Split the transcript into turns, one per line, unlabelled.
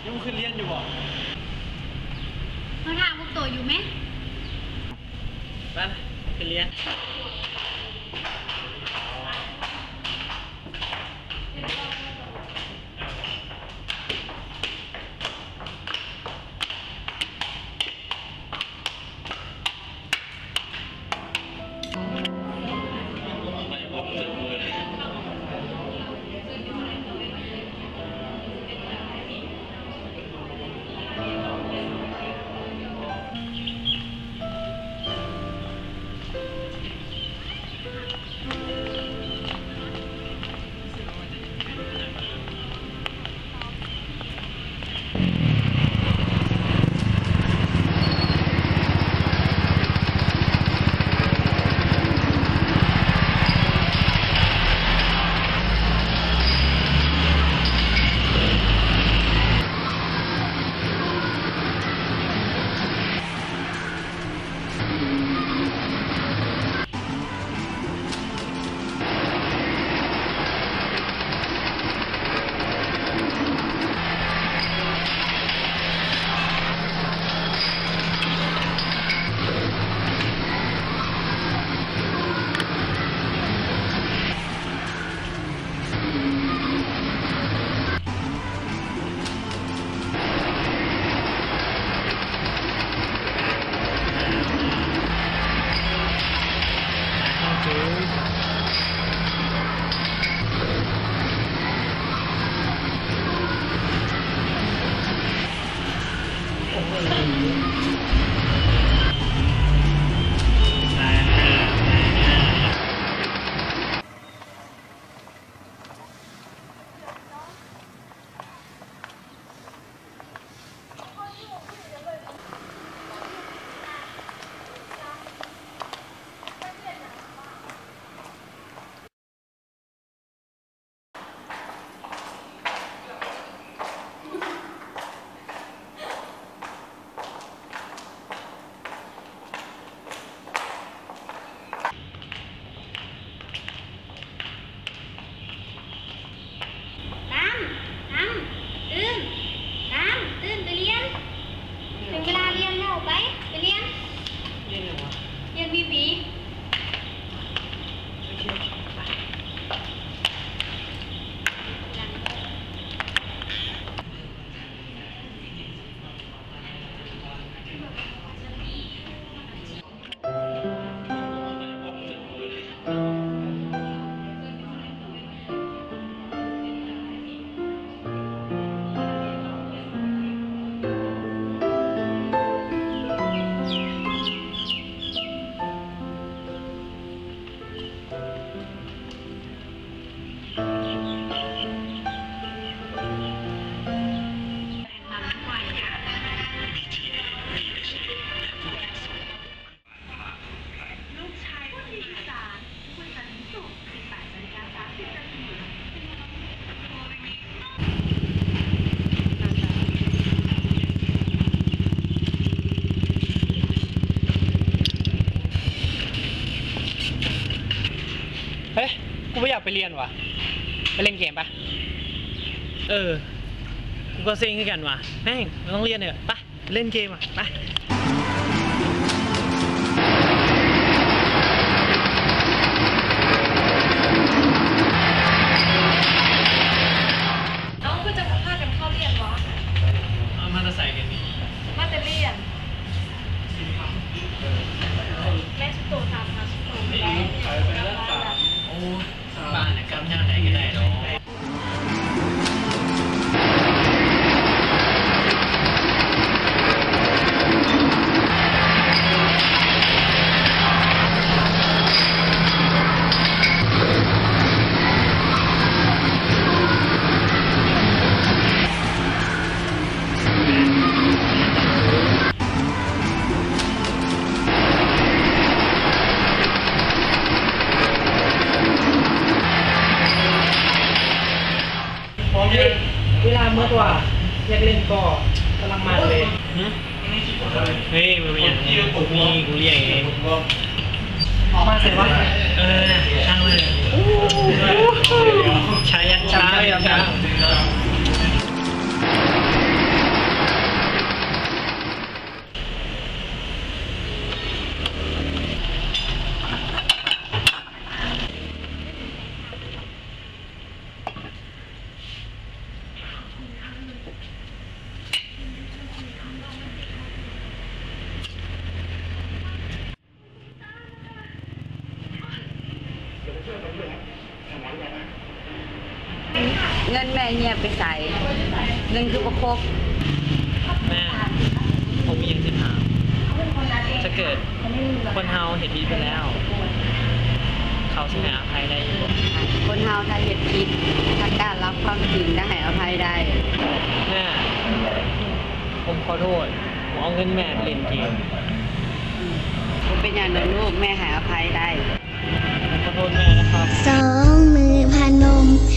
ยังขึ้นเรียนอยู่บ่
เขาถามพวกตัวอยู่ไหม
บ้านขึ้นเรียนเฮ้ยกูไม่อยากไปเรียนว่ะไปเล่นเกมปะกูก็เซ็งขึ้นกันว่ะแม่งไม่ต้องเรียนเถอะไปเล่นเกมอ่ะไป
น้องก็จะพากันเข้าเรียนวะ
เอามาจะใส่กันนี่
มาจะเรียนแม่ชุดโตทำนะชุดโตไปแล้ว
โอ้บ้านเนี่ยกำย่างไหนก็ได้เนาะเวลาเมื่อตัวอยากเล่นก็กำลังมาเลยเฮ้ยมันเป็นอย่างนี้กูเรียกเองออกมาเสร็จวะช่างเลยช้ายันช้า
เงินแม่เงียบไปใส่เงินคือประคบ
แม่ผมมีอย่างที่ถามถ้าเกิดคนเฮาเห็นผิดไปแล้ว เขาจะให้อภัยได้อยู่
คนเฮาถ้าเห็นผิดถ้ากล้ารรับความจริงได้ให้อภัยได้
แม่ผมขอโทษผมเอาเงินแม่ไปเล่นเกม
ผมเป็นอย่างนั้นลูกแม่ให้อภัยได้
ขอโทษแม่นะครับ
สองมือพนม